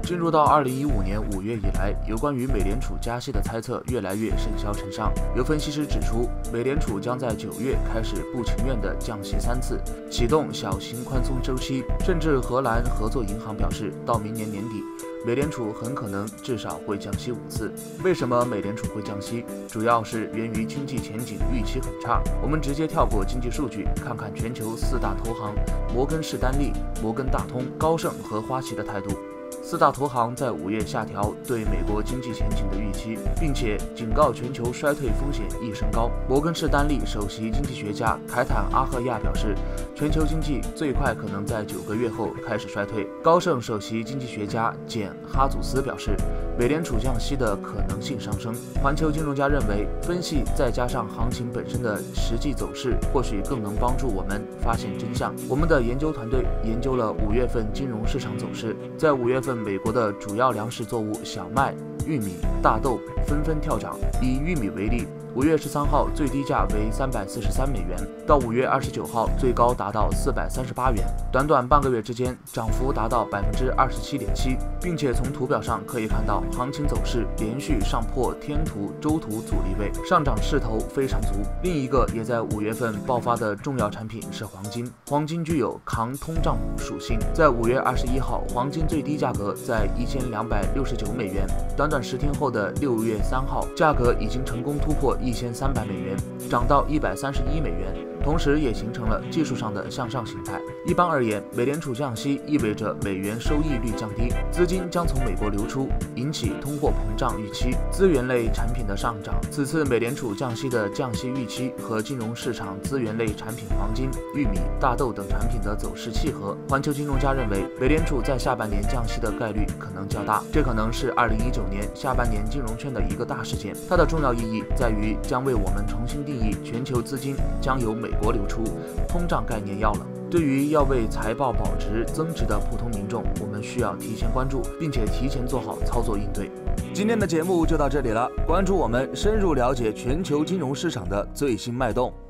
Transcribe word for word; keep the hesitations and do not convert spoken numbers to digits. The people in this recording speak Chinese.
进入到二零一五年五月以来，有关于美联储加息的猜测越来越甚嚣尘上。有分析师指出，美联储将在九月开始不情愿地降息三次，启动小型宽松周期。甚至荷兰合作银行表示，到明年年底，美联储很可能至少会降息五次。为什么美联储会降息？主要是源于经济前景预期很差。我们直接跳过经济数据，看看全球四大投行摩根士丹利、摩根大通、高盛和花旗的态度。四大投行在五月下调对美国经济前景的预期，并且警告全球衰退风险易升高。摩根士丹利首席经济学家凯坦·阿赫亚表示，全球经济最快可能在九个月后开始衰退。高盛首席经济学家简·哈祖斯表示，美联储降息的可能性上升。环球金融家认为，分析再加上行情本身的实际走势，或许更能帮助我们发现真相。我们的研究团队研究了五月份金融市场走势，在五月份美国的主要粮食作物小麦、玉米、大豆纷纷跳涨。以玉米为例，五月十三号最低价为三百四十三美元，到五月二十九号最高达到四百三十八元，短短半个月之间涨幅达到百分之二十七点七，并且从图表上可以看到，行情走势连续上破天图、周图阻力位，上涨势头非常足。另一个也在五月份爆发的重要产品是黄金，黄金具有抗通胀属性，在五月二十一号，黄金最低价格在一千两百六十九美元，短短十天后的六月三号，价格已经成功突破一千三百美元，涨到一百三十一美元，同时也形成了技术上的向上形态。一般而言，美联储降息意味着美元收益率降低，资金将从美国流出，引起通货膨胀预期，资源类产品的上涨。此次美联储降息的降息预期和金融市场资源类产品黄金、玉米、大豆等产品的走势契合。环球金融家认为，美联储在下半年降息的概率可能较大，这可能是二零一九年下半年金融圈的一个大事件。它的重要意义在于将为我们重新定义全球资金将由美国流出，通胀概念要了。对于要为财报保值增值的普通民众，我们需要提前关注，并且提前做好操作应对。今天的节目就到这里了，关注我们，深入了解全球金融市场的最新脉动。